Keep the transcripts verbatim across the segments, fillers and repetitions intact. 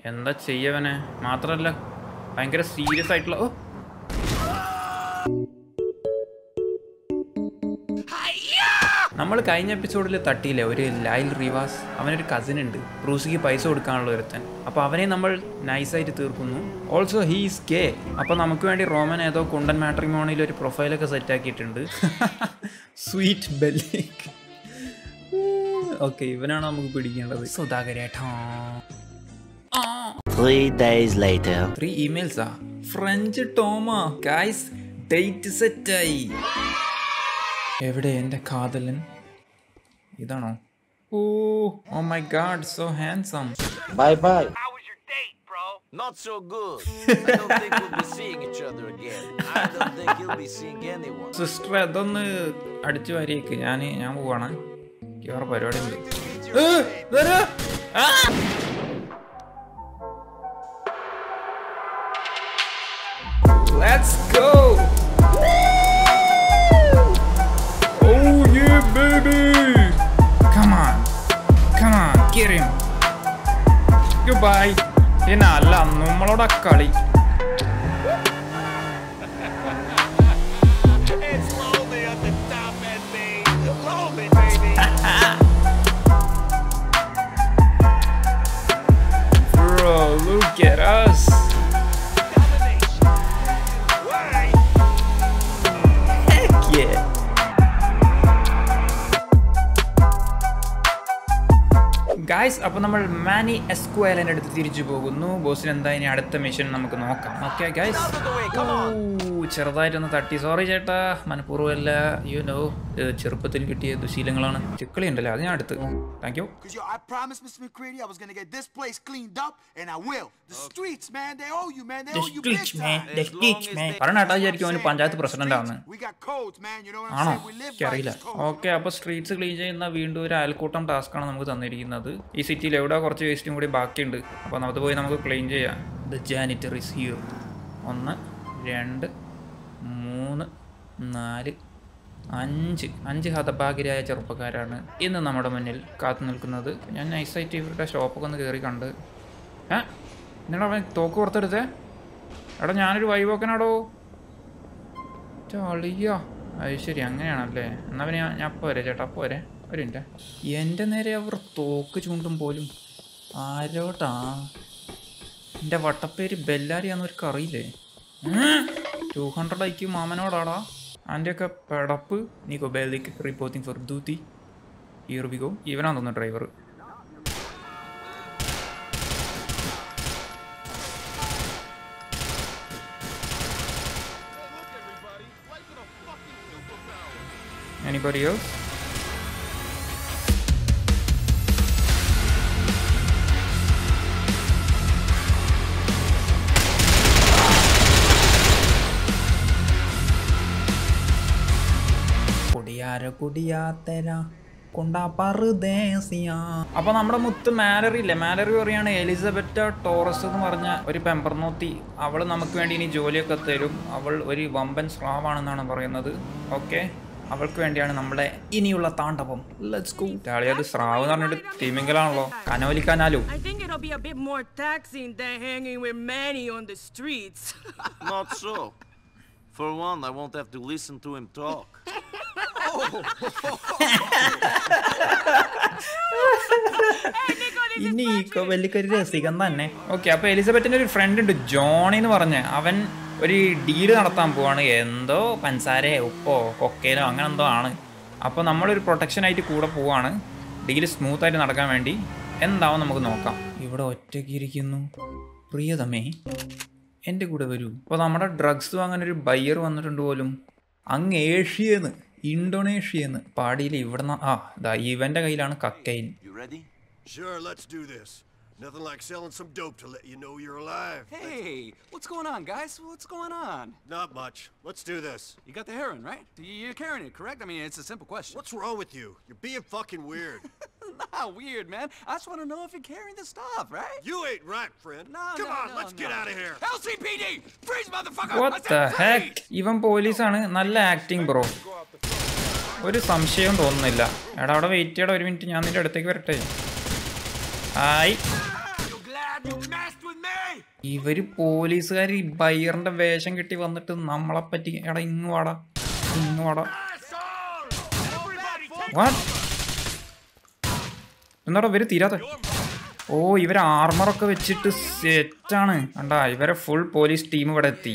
എന്താ ചെയ്യവനെ മാത്രല്ല ഭയങ്കര സീരിയസ് ആയിട്ടുള്ള ഓ നമ്മൾ കഴിഞ്ഞ എപ്പിസോഡിൽ തട്ടിയില്ലേ ഒരു ലൈൽ റിവാസ് അവനൊരു കസിൻ ഉണ്ട് ബ്രൂസിക്ക് പൈസ കൊടുക്കാനുള്ള ഒരുത്തൻ അപ്പോൾ അവനെ നമ്മൾ നൈസായിട്ട് തീർക്കുന്നു ഓൾസോ ഹീസ് ഗേ അപ്പോൾ നമുക്ക് വേണ്ടി റോമൻ ഏതോ കുണ്ടൻ മാട്രിമോണിയിൽ ഒരു പ്രൊഫൈലൊക്കെ സെറ്റ് ആക്കിയിട്ടുണ്ട് സ്വീറ്റ് ബെല്ലേക്ക് ഓക്കെ ഇവനാണ് നമുക്ക് പിടിക്കേണ്ടത് സുധാകരേട്ടാ Three days later. Three emails ah. French Toma. Guys, date set ആയി. എവിടെ എൻ്റെ കാതലൻ? ഇതാണോ? Oh, oh my God, so handsome. Bye bye. How was your date, bro? Not so good. I don't think we'll be seeing each other again. I don't think you'll be seeing anyone. Sister, അതൊന്ന് അടിച്ചു വാരിയേക്ക്. ഞാൻ ഞാൻ പോവാണ്. വേറെ പരിപാടി ഉണ്ട്. Let's go! Oh yeah, baby! Come on, come on, get him. Goodbye. Ina alla nammaloda kali. It's lonely at the top end, baby. Lonely, baby. Bro, look at us. Guys അപ്പോൾ നമ്മൾ മാനി എസ്ക്വയലിൻ്റെ അടുത്ത് തിരിച്ചു പോകുന്നു ബോസിന് എന്താ ഇനി അടുത്ത മിഷൻ നമുക്ക് നോക്കാം ഓക്കെ ഗൈസ് ചെറുതായിട്ടൊന്ന് തട്ടി സോറി ചേട്ടാ മനഃപൂർവ്വമല്ല യു നോ ചെറുപ്പത്തിൽ കിട്ടിയ ദുശീലങ്ങളാണ് ചിക്കളി ഉണ്ടല്ലോ അത് ഞാൻ അടുത്ത് താങ്ക് യു പറഞ്ഞേട്ടാ വിചാരിക്കും അവന് പഞ്ചായത്ത് പ്രസിഡന്റ് ആണ് ആണോ എനിക്കറിയില്ല ഓക്കെ അപ്പോൾ സ്ട്രീറ്റ്സ് ക്ലീൻ ചെയ്യുന്ന വീണ്ടും ഒരു അയൽക്കൂട്ടം ടാസ്ക്കാണ് നമുക്ക് തന്നിരിക്കുന്നത് ഈ സിറ്റിയിൽ എവിടെ കുറച്ച് വേസ്റ്റും കൂടി ബാക്കിയുണ്ട് അപ്പോൾ നമുക്ക് പോയി നമുക്ക് ക്ലീൻ ചെയ്യാം ദ ജാനിറ്റർ ഇസ് ഹിയർ ഒന്ന് രണ്ട് മൂന്ന് നാല് അഞ്ച് അഞ്ച് ഹതഭാഗ്യരായ ചെറുപ്പക്കാരാണ് ഇന്ന് നമ്മുടെ മുന്നിൽ കാത്തു നിൽക്കുന്നത് ഞാൻ നൈസായിട്ട് ഇവരുടെ ഷോപ്പൊക്കെ ഒന്ന് കയറി കണ്ട് ഏ എന്നാടാ അവൻ തോക്ക് പുറത്തെടുത്തേ എടാ ഞാനൊരു വൈവോക്കനാടോ ചളിയോ അത് ശരി അങ്ങനെയാണല്ലേ എന്നാൽ പിന്നെ ഞാൻ അപ്പോൾ വരെ ചേട്ടാ അപ്പോൾ വരെ ഒരു മിനിറ്റ് എൻ്റെ നേരെ അവർ തോക്ക് ചൂണ്ടും പോലും ആരോട്ടാ എൻ്റെ വട്ടപ്പേര് ബെല്ലാരിയാന്നവർക്ക് അറിയില്ലേ ടു ഹൺഡ്രഡ് ഐക്യു മാമനോടാടാ അതിൻ്റെയൊക്കെ പെടപ്പ് നീക്കോ ബെല്ലിക്ക് റിപ്പോർട്ടിങ് ഫോർ ഡ്യൂട്ടി ഈ റുബിക്കോ ഇവനാന്ന് തോന്നുന്നു ഡ്രൈവർ Anybody else? അപ്പൊ നമ്മുടെ മുത്ത് മാലറി ഇല്ലേ മാലറി പറയാണ് എലിസബറ്റ ടോറസ് എന്ന് പറഞ്ഞ ഒരു പെമ്പർനോത്തി അവള് നമുക്ക് വേണ്ടി ഇനി ജോലിയൊക്കെ തരും അവൾ ഒരു വമ്പൻ സ്രാവാണെന്നാണ് പറയുന്നത് ഓക്കെ അവൾക്ക് വേണ്ടിയാണ് നമ്മളെ ഇനിയുള്ള താണ്ഡവം ലെറ്റ്സ് ഗോ ടാളിയത് സ്രാവ് എന്ന് പറഞ്ഞിട്ട് തിമിംഗലാണല്ലോ കനോലിക്കാനാലോ Not so. For one, I won't have to listen to him talk. ഇനി വലിയൊരു രസികം തന്നെ ഓക്കെ അപ്പൊ എലിസബത്തിന്റെ ഒരു ഫ്രണ്ട് ഉണ്ട് ജോണി എന്ന് പറഞ്ഞ അവൻ ഒരു ഡീല് നടത്താൻ പോവാണ് എന്തോ പഞ്ചസാരയോ ഉപ്പോ കൊക്കയിലോ അങ്ങനെ എന്തോ ആണ് അപ്പോൾ നമ്മളൊരു പ്രൊട്ടക്ഷൻ ആയിട്ട് കൂടെ പോവാണ് ഡീല് സ്മൂത്ത് ആയിട്ട് നടക്കാൻ വേണ്ടി എന്താവും നമുക്ക് നോക്കാം ഇവിടെ ഒറ്റയ്ക്ക് ഇരിക്കുന്നു പ്രിയതമേ എൻ്റെ കൂടെ വരൂ അപ്പോൾ നമ്മുടെ ഡ്രഗ്സ് വാങ്ങാൻ ഒരു ബയ്യർ വന്നിട്ടുണ്ട് പോലും അങ്ങ് ഏഷ്യന്ന് ഇന്തോനേഷ്യന്ന് പാടിയിൽ ഇവിടുന്ന് ആ ദാ ഇവൻ്റെ കയ്യിലാണ് കക്കൈൻ Nothing like selling some dope to let you know you're alive. Hey, what's going on, guys? What's going on? Not much. Let's do this. You got the heroin, right? You're carrying it, correct? I mean, it's a simple question. What's wrong with you? You're being fucking weird. Not weird, man. I just want to know if you're carrying the stuff, right? You ain't right, friend. No, Come no, on, no, let's no. get out of here. L C P D! Freeze, motherfucker! What the heck? ഇവൻ പോലീസാണ് നല്ല acting bro ഒരു സംശയവും തോന്നുന്നില്ല എടാ അവിടെ wait ചെയ്യടാ ഒരു മിനിറ്റ് ഞാൻ നിന്റെ അടുത്തേക്ക് വരട്ടെ hi You glad you messed ഇവര് പോലീസുകാർ ബൈറിന്റെ വേഷം കെട്ടി വന്നിട്ട് നമ്മളെ പറ്റി എടാ ഇങ്ങ് വാടാ ഇങ്ങ് വാടാ എന്താടാ ഇവര് തീരാതെ ഓ ഇവരെ ആർമറൊക്കെ വെച്ചിട്ട് സെറ്റാണ് കണ്ടാ ഇവരെ ഫുൾ പോലീസ് ടീം ഇവിടെ എത്തി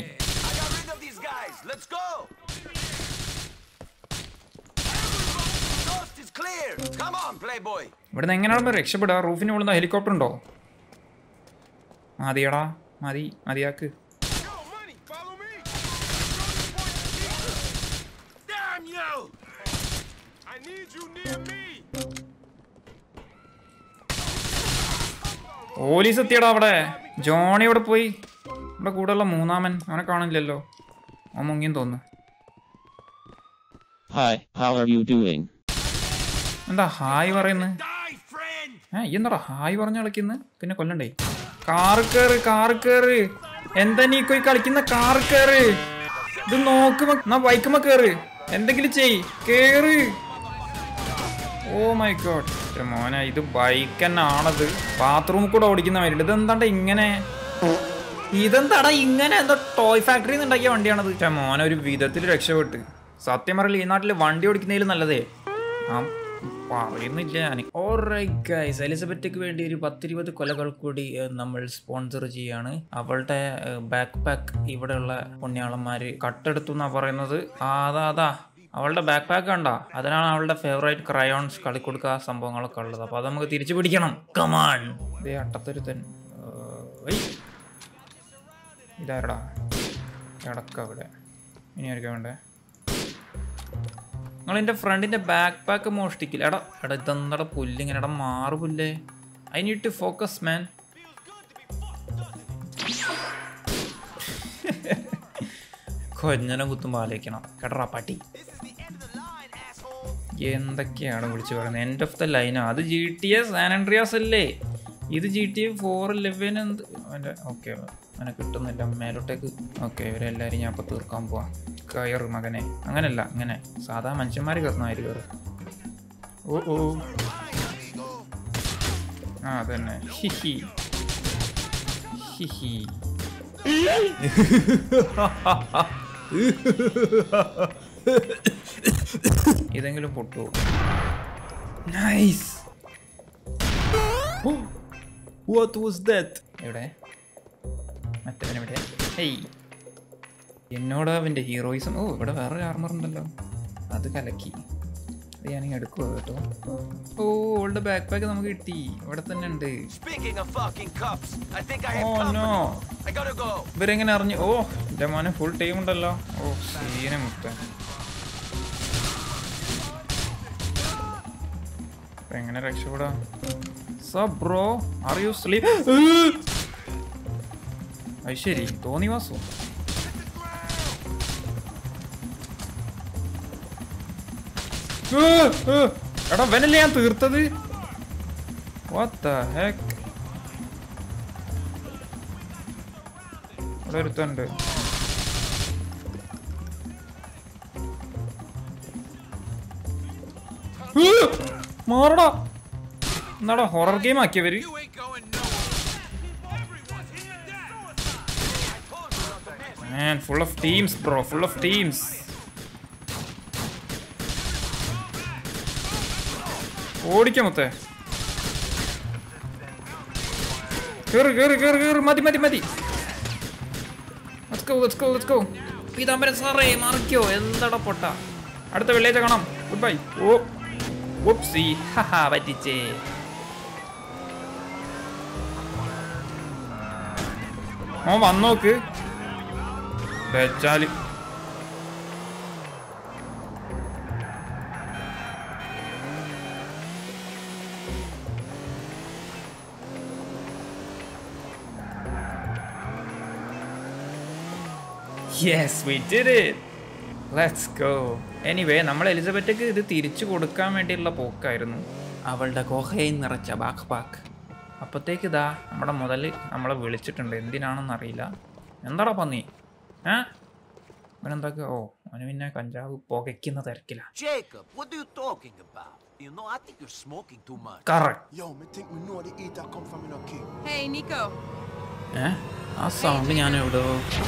ഇവിടുന്ന് എങ്ങനെയാണോ രക്ഷപ്പെടുക റൂഫിന് വിളുന്ന ഹെലികോപ്റ്റർ ഉണ്ടോ മതിയടാ മതി മതിയാക്ക് പോലീസ് എത്തിയടാ അവിടെ ജോണി ഇവിടെ പോയി ഇവിടെ കൂടെയുള്ള മൂന്നാമൻ അവനെ കാണില്ലല്ലോ അവൻ മുങ്ങിയെന്ന് തോന്നുന്നു എന്താ ഹായ് പറയുന്നത് ഏ ഈ എന്താടാ ഹായ് പറഞ്ഞ കളിക്കുന്നു പിന്നെ കൊല്ലണ്ടേ കാറ് കേറ് കാറ് കേറ് എന്താ നീ പോയി കളിക്കുന്ന കാറ് കേറ് ഇത് നോക്കുമ്പോ എന്നാ ബൈക്കുമ്പോ കേറ് എന്തെങ്കിലും ചെയ് കേറ് ഓ മൈ ഗോഡ് മോനെ ഇത് ബൈക്ക് തന്നെ ആണത് ബാത്റൂമിൽ കൂടെ ഓടിക്കുന്ന വരില്ല ഇതെന്താണ്ട ഇങ്ങനെ ഇതെന്താടാ ഇങ്ങനെ എന്തോ ടോയ് ഫാക്ടറിന്ന് ഉണ്ടാക്കിയ വണ്ടിയാണത് മോനെ ഒരു വിധത്തിൽ രക്ഷപ്പെട്ട് സത്യം പറയില്ല ഈ നാട്ടിൽ വണ്ടി ഓടിക്കുന്നതിൽ നല്ലതേ ആ പറയുന്നില്ല ഞാൻ ഓൾറൈറ്റ് ഗൈസ് എലിസബറ്റയ്ക്ക് വേണ്ടി ഒരു പത്തിരുപത് കൊലകൾ കൂടി നമ്മൾ സ്പോൺസർ ചെയ്യാണ് അവളുടെ ബാക്ക് പാക്ക് ഇവിടെയുള്ള പുണ്യാളന്മാര് കട്ടെടുത്തു എന്നാ പറയുന്നത് അതാ അതാ അവളുടെ ബാക്ക് പാക്ക് കണ്ടാ അതിനാണ് അവളുടെ ഫേവറേറ്റ് ക്രയോൺസ് കളിക്കൊടുക്കുക സംഭവങ്ങളൊക്കെ ഉള്ളത് അപ്പൊ അത് നമുക്ക് തിരിച്ചു പിടിക്കണം കമാൺ ഇതേ അട്ടത്തൊരുത്തൻ ഇതാരടാ കിടക്ക അവിടെ ഇനി ആയിരിക്കും വേണ്ടേ നിങ്ങൾ എൻ്റെ ഫ്രണ്ടിൻ്റെ ബാക്ക് പാക്ക് മോഷ്ടിക്കില്ല എടാ എടാ ഇതെന്താടാ പുല്ലിങ്ങനെ എടാ മാറു പുല്ലേ I need to focus man കൊഞ്ഞനെ കുത്തുമ്പോൾ ആലോചിക്കണം കേട്ടറാ പട്ടി എന്തൊക്കെയാണ് വിളിച്ചു പറയുന്നത് എൻഡ് ഓഫ് ദ ലൈനോ അത് G T A San Andreas അല്ലേ ഇത് G T A four eleven എന്ത് അവൻ്റെ ഓക്കെ അവനെ കിട്ടുന്നില്ല മേലോട്ടേക്ക് ഓക്കെ ഇവരെല്ലാവരും ഞാൻ ഇപ്പോൾ തീർക്കാൻ പോവാം കയറ് മകനെ അങ്ങനല്ല അങ്ങനെ സാധാ മനുഷ്യന്മാർ കയറുന്നവര് കയറ് ഓ ഓ ആ അതന്നെ ഹിഹി ഹിഹി ഇതെങ്കിലും പൊട്ടു നൈസ് വാട്ട് വാസ് ദാറ്റ് എവിടെ മറ്റവനെവിടെ ഹേയ് എന്നോട് അവൻ്റെ ഹീറോയിസം ഓ ഇവിടെ വേറൊരു ആർമർ ഉണ്ടല്ലോ അത് കലക്കി അത് ഞാനിങ്ങ് എടുക്കുക കേട്ടോ ഓ അവളുടെ ബാക്ക് പാക്ക് നമുക്ക് കിട്ടി ഇവിടെ തന്നെ ഉണ്ട് ഇവരെങ്ങനെ അറിഞ്ഞു ഓ എൻ്റെ മോനെ ഫുൾ ടീം ഉണ്ടല്ലോ ഓ സീന മുട്ട എങ്ങനെ രക്ഷപ്പെടാം so bro are you sleep അത് ശരി തോന്നി വാസു എടാ വെനല്ലേ ഞാൻ തീർത്തത് What the heck? ഇവിടെ ഒരുത്തുണ്ട് മാറടാ എന്നാടാ ഹൊറർ ഗെയിം ആക്കിയവര് Man, full of teams bro, full of teams. ഓടിക്കാം മൊത്തേ കേറ് കേറ് കേറ് കേറ് മതി മതി മതി Let's go, let's go, let's go. Peethambaran സാറേ മാറിക്കോ എന്താടാ പൊട്ട അടുത്ത വെള്ളിയാഴ്ച കാണാം ഗുഡ് ബൈ ഓ ഉപ്സി ഹാ പറ്റിച്ചേ ഓ വന്നോക്ക് വെച്ചാല് Yes, we did it. Let's go. Anyway, നമ്മൾ എലിസബറ്റയ്ക്ക് ഇത് തിരിച്ചു കൊടുക്കാൻ വേണ്ടിയുള്ള പോക്കായിരുന്നു അവളുടെ കൊഹയിൽ നിറച്ച ബാക്ക് പാക്ക് അപ്പത്തേക്ക് ഇതാ നമ്മുടെ മുതൽ നമ്മളെ വിളിച്ചിട്ടുണ്ട് എന്തിനാണെന്ന് അറിയില്ല എന്താടാ പന്നി ഏ അവനെന്താക്കുക ഓ അവന് പിന്നെ കഞ്ചാവ് പുകയ്ക്കുന്ന തിരക്കില്ല Jacob, what are you talking about? You know, I think you're smoking too much. Correct. Yo, me think we know the eater come from in a king. Hey, Nico. ഏ ആ സൗണ്ട് ഞാൻ എവിടെ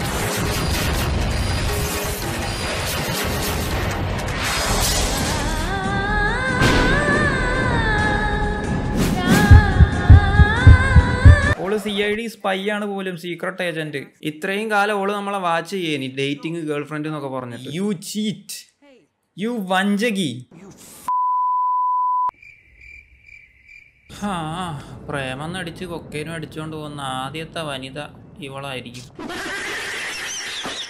ഓള് സി ഐ ഡി സ്പൈ ആണ് പോലും, secret agent. ഇത്രയും കാലം ഓള് നമ്മളെ വാച്ച് ചെയ്യേനി, ഡേറ്റിംഗ് ഗേൾ ഫ്രണ്ട് എന്നൊക്കെ പറഞ്ഞിട്ട്. യു ചീറ്റ്, യു വഞ്ചകി. ഹാ, പ്രേമം നടിച്ച് കൊക്കേനും അടിച്ചുകൊണ്ട് പോകുന്ന ആദ്യത്തെ വനിത ഇവളായിരിക്കും.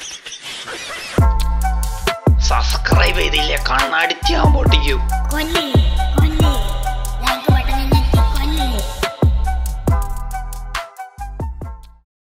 സബ്സ്ക്രൈബ് ചെയ്തില്ലേ, കണ്ണടിച്ചാൻ പൊട്ടിക്കും.